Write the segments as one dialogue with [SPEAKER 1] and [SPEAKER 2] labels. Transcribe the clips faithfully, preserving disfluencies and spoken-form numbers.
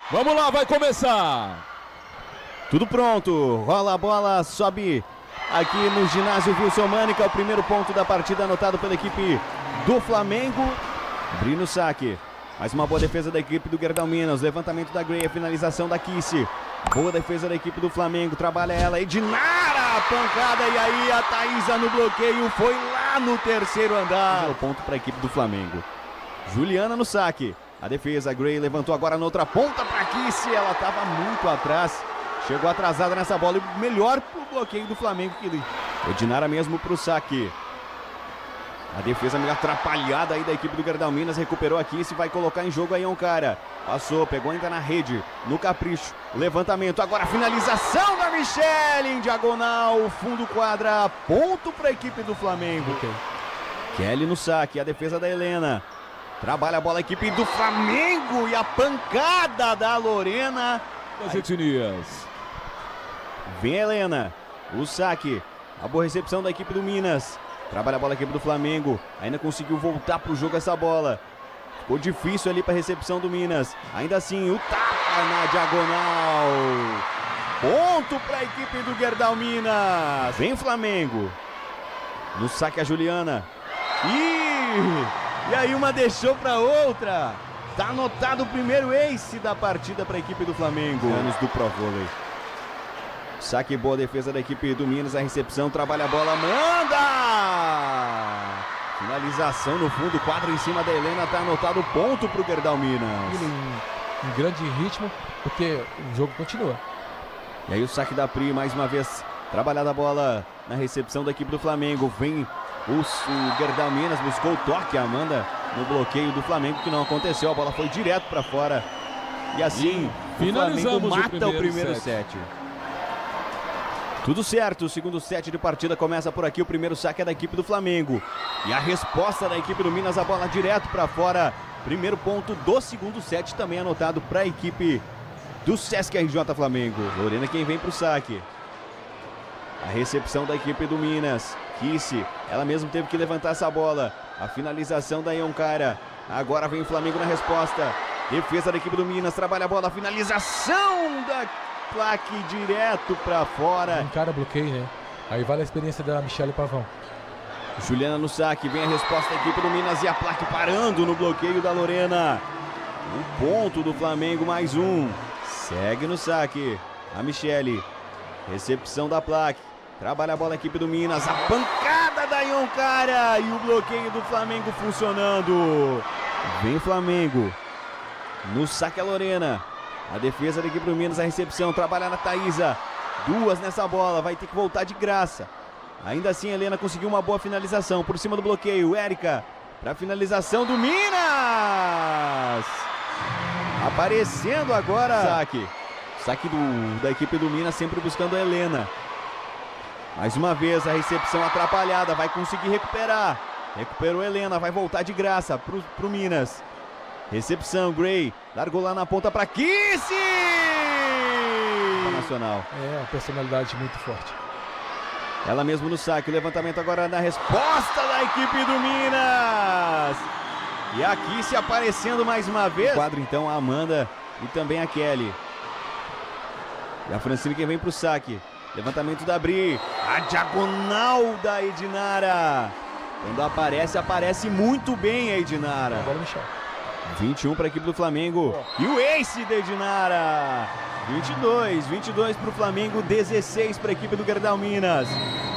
[SPEAKER 1] Vamos lá, vai começar.
[SPEAKER 2] Tudo pronto, rola a bola, sobe aqui no ginásio Wilson Mânica, o primeiro ponto da partida anotado pela equipe do Flamengo. Abrindo o saque, mais uma boa defesa da equipe do Gerdau Minas, levantamento da Gray, a finalização da Kissi. Boa defesa da equipe do Flamengo, trabalha ela, Edinara, a pancada, e aí a Thaísa no bloqueio, foi lá no terceiro andar. O ponto para a equipe do Flamengo. Juliana no saque, a defesa, a Gray levantou agora na outra ponta para Kissi, ela estava muito atrás. Chegou atrasada nessa bola e melhor pro bloqueio do Flamengo que Edinara mesmo pro saque. A defesa meio atrapalhada aí da equipe do Gerdau Minas, recuperou aqui, se vai colocar em jogo aí um cara. Passou, pegou ainda na rede, no capricho, levantamento, agora a finalização da Michele em diagonal, fundo quadra, ponto para a equipe do Flamengo. Okay. Kelly no saque, a defesa da Helena. Trabalha a bola a equipe do Flamengo e a pancada da Lorena.
[SPEAKER 1] As etnias.
[SPEAKER 2] Vem a Helena, o saque, a boa recepção da equipe do Minas. Trabalha a bola a equipe do Flamengo, ainda conseguiu voltar para o jogo essa bola. Ficou difícil ali para a recepção do Minas. Ainda assim, o tapa na diagonal. Ponto para a equipe do Gerdau Minas. Vem o Flamengo. No saque a Juliana. E, e aí uma deixou para outra. Tá anotado o primeiro ace da partida para a equipe do Flamengo. Anos do Pro Vôlei. Saque, boa defesa da equipe do Minas, a recepção, trabalha a bola, manda! Finalização no fundo, quadro em cima da Helena, tá anotado ponto pro Gerdau Minas.
[SPEAKER 3] Em, em grande ritmo, porque o jogo continua.
[SPEAKER 2] E aí o saque da Pri, mais uma vez, trabalhada a bola na recepção da equipe do Flamengo, vem o, o Gerdau Minas, buscou o toque, a Amanda, no bloqueio do Flamengo, que não aconteceu, a bola foi direto para fora. E assim,
[SPEAKER 1] e
[SPEAKER 2] o Flamengo mata o primeiro,
[SPEAKER 1] o primeiro
[SPEAKER 2] set. set. Tudo certo, o segundo set de partida começa por aqui, o primeiro saque é da equipe do Flamengo. E a resposta da equipe do Minas, a bola direto para fora. Primeiro ponto do segundo set também anotado para a equipe do Sesc R J Flamengo. Lorena quem vem para o saque. A recepção da equipe do Minas. Kissi, ela mesmo teve que levantar essa bola. A finalização da Ioncara. Agora vem o Flamengo na resposta. Defesa da equipe do Minas, trabalha a bola, a finalização da plaque direto para fora.
[SPEAKER 3] Um cara bloqueio, né? Aí vale a experiência da Michele Pavão.
[SPEAKER 2] Juliana no saque, vem a resposta da equipe do Minas e a plaque parando no bloqueio da Lorena. O ponto do Flamengo, mais um. Segue no saque a Michele. Recepção da plaque. Trabalha a bola a equipe do Minas. A pancada da Ioncara e o bloqueio do Flamengo funcionando. Vem o Flamengo. No saque a Lorena. A defesa da equipe do Minas, a recepção, trabalha na Thaísa. Duas nessa bola, vai ter que voltar de graça. Ainda assim, a Helena conseguiu uma boa finalização por cima do bloqueio. Érica, para finalização do Minas. Aparecendo agora. Saque. Saque do, da equipe do Minas, sempre buscando a Helena. Mais uma vez, a recepção atrapalhada, vai conseguir recuperar. Recuperou a Helena, vai voltar de graça pro, pro Minas. Recepção, Gray, largou lá na ponta para Kissi! Nacional.
[SPEAKER 3] É, uma personalidade muito forte.
[SPEAKER 2] Ela mesmo no saque, o levantamento agora na resposta da equipe do Minas! E a Kissi aparecendo mais uma vez. No quadro então a Amanda e também a Kelly. E a Francine quem vem pro saque. Levantamento da Bri, a diagonal da Edinara. Quando aparece, aparece muito bem a Edinara.
[SPEAKER 3] Agora Michel.
[SPEAKER 2] vinte e um para a equipe do Flamengo. E o ace da Edinara. vinte e dois, vinte e dois para o Flamengo, dezesseis para a equipe do Gerdau Minas.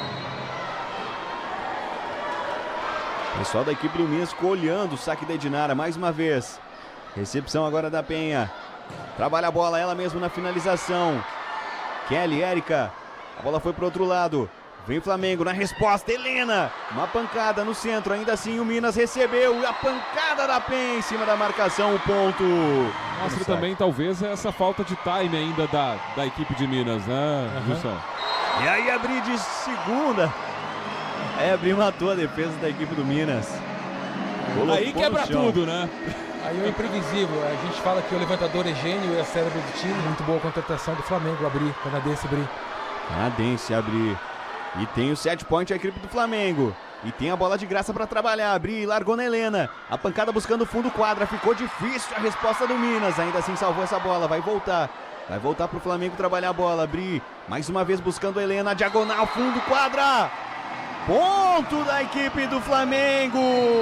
[SPEAKER 2] O pessoal da equipe do Minas ficou olhando o saque da Edinara mais uma vez. Recepção agora da Penha. Trabalha a bola, ela mesmo na finalização. Kelly, Érica. A bola foi para o outro lado. Vem o Flamengo na resposta, Helena, uma pancada no centro, ainda assim o Minas recebeu, e a pancada da Penha em cima da marcação, o ponto.
[SPEAKER 1] Mostra também talvez essa falta de time ainda da, da equipe de Minas, né,
[SPEAKER 2] uhum. Wilson? E aí abrir de segunda, é, abrir matou a defesa da equipe do Minas.
[SPEAKER 1] Colocou aí quebra tudo, né?
[SPEAKER 3] Aí é imprevisível, a gente fala que o levantador é gênio e é cérebro do time, muito boa contratação do Flamengo, abrir, canadense abrir.
[SPEAKER 2] Canadense abrir. E tem o set point a equipe do Flamengo. E tem a bola de graça para trabalhar. Bri largou na Helena. A pancada buscando o fundo quadra. Ficou difícil a resposta do Minas. Ainda assim salvou essa bola. Vai voltar. Vai voltar para o Flamengo trabalhar a bola. Bri mais uma vez buscando a Helena. Diagonal, fundo quadra. Ponto da equipe do Flamengo.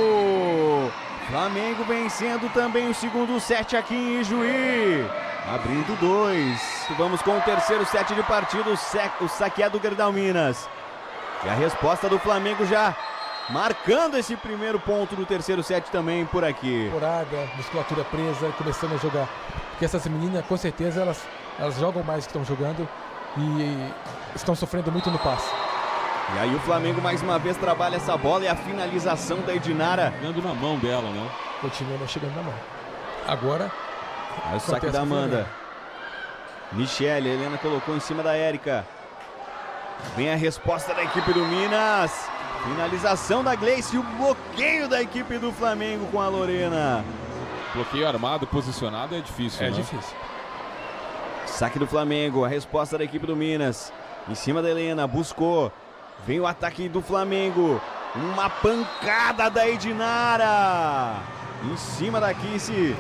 [SPEAKER 2] Flamengo vencendo também o segundo set aqui em Ijuí. Abrindo dois. Vamos com o terceiro set de partida. O saque é do Gerdau Minas. E a resposta do Flamengo já marcando esse primeiro ponto do terceiro set também por aqui.
[SPEAKER 3] Temporada, musculatura presa, começando a jogar. Porque essas meninas, com certeza, elas, elas jogam mais que estão jogando e estão sofrendo muito no passe.
[SPEAKER 2] E aí o Flamengo mais uma vez trabalha essa bola e a finalização da Edinara.
[SPEAKER 1] Chegando na mão dela, né?
[SPEAKER 3] Continua não chegando na mão. Agora...
[SPEAKER 2] Aí o saque da Amanda. Michele, a Helena colocou em cima da Érica. Vem a resposta da equipe do Minas. Finalização da Gleice e o bloqueio da equipe do Flamengo com a Lorena.
[SPEAKER 1] Bloqueio armado, posicionado é difícil,
[SPEAKER 3] É
[SPEAKER 1] né?
[SPEAKER 3] difícil.
[SPEAKER 2] Saque do Flamengo, a resposta da equipe do Minas. Em cima da Helena, buscou. Vem o ataque do Flamengo. Uma pancada da Edinara. Em cima da Kissy.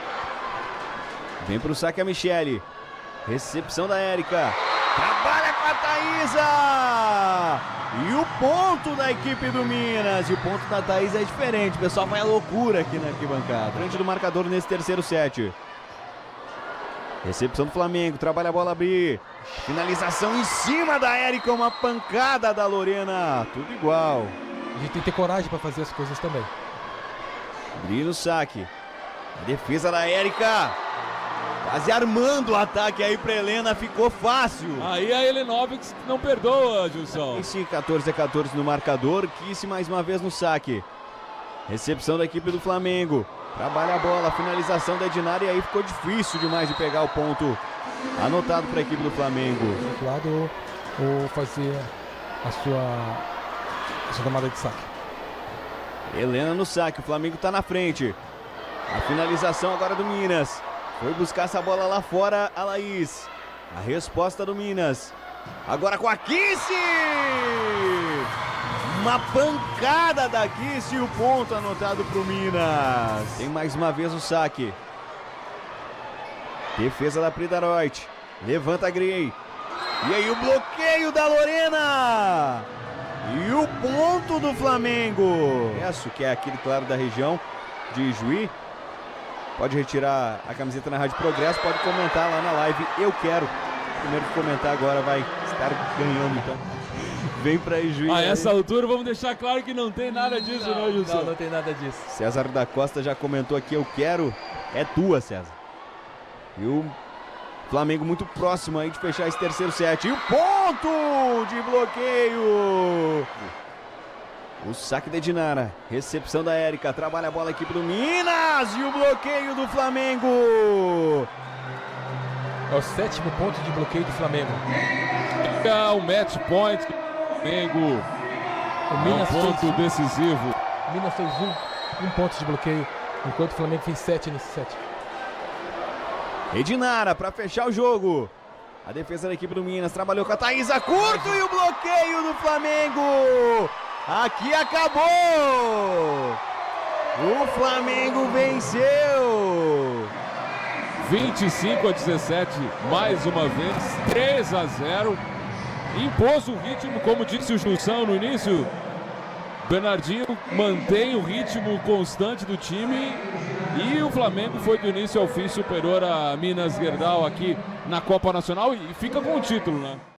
[SPEAKER 2] Vem para o saque a Michele. Recepção da Érica. Trabalha com a Thaísa. E o ponto da equipe do Minas. E o ponto da Thaísa é diferente. O pessoal vai à loucura aqui na arquibancada. Frente do marcador nesse terceiro set. Recepção do Flamengo. Trabalha a bola abrir. Finalização em cima da Érica. Uma pancada da Lorena. Tudo igual.
[SPEAKER 3] A gente tem que ter coragem para fazer as coisas também.
[SPEAKER 2] Abrir no saque. A defesa da Érica. Quase armando o ataque aí pra Helena, ficou fácil.
[SPEAKER 1] Aí a Helenovics não perdoa, Gilson.
[SPEAKER 2] Esse quatorze a quatorze no marcador, Kissy mais uma vez no saque. Recepção da equipe do Flamengo. Trabalha a bola, finalização da Edinara e aí ficou difícil demais de pegar o ponto anotado para a equipe do Flamengo.
[SPEAKER 3] Do lado ou fazer a sua, a sua tomada de saque.
[SPEAKER 2] Helena no saque, o Flamengo tá na frente. A finalização agora do Minas. Foi buscar essa bola lá fora, a Laís. A resposta do Minas. Agora com a Kissy! Uma pancada da Kissy e o ponto anotado para o Minas. Tem mais uma vez o saque. Defesa da Pridaroit. Levanta a Grey. E aí o bloqueio da Lorena. E o ponto do Flamengo. Isso que é aquele, claro, da região de Juí. Pode retirar a camiseta na Rádio Progresso, pode comentar lá na live. Eu quero. O primeiro que comentar agora vai estar ganhando, então. Vem pra Ijuí.
[SPEAKER 1] A essa altura vamos deixar claro que não tem nada disso, não,
[SPEAKER 3] Não,
[SPEAKER 1] Gilson.
[SPEAKER 3] não, não tem nada disso.
[SPEAKER 2] César da Costa já comentou aqui, eu quero. É tua, César. E o Flamengo muito próximo aí de fechar esse terceiro set. E o ponto de bloqueio. O saque da Edinara, recepção da Érica, trabalha a bola a equipe do Minas e o bloqueio do Flamengo.
[SPEAKER 3] É o sétimo ponto de bloqueio do Flamengo.
[SPEAKER 1] É o match point do Flamengo.
[SPEAKER 3] O
[SPEAKER 1] É um
[SPEAKER 3] Minas
[SPEAKER 1] ponto
[SPEAKER 3] fez,
[SPEAKER 1] decisivo.
[SPEAKER 3] o Minas fez um, um ponto de bloqueio, enquanto o Flamengo fez sete nesse set.
[SPEAKER 2] Edinara para fechar o jogo. A defesa da equipe do Minas trabalhou com a Thaísa, curto e o bloqueio do Flamengo. Aqui acabou! O Flamengo venceu!
[SPEAKER 1] vinte e cinco a dezessete, mais uma vez, três a zero. Impôs o ritmo, como disse o Gilson no início. Bernardinho mantém o ritmo constante do time. E o Flamengo foi do início ao fim superior a Minas Gerdau aqui na Copa Nacional e fica com o título, né?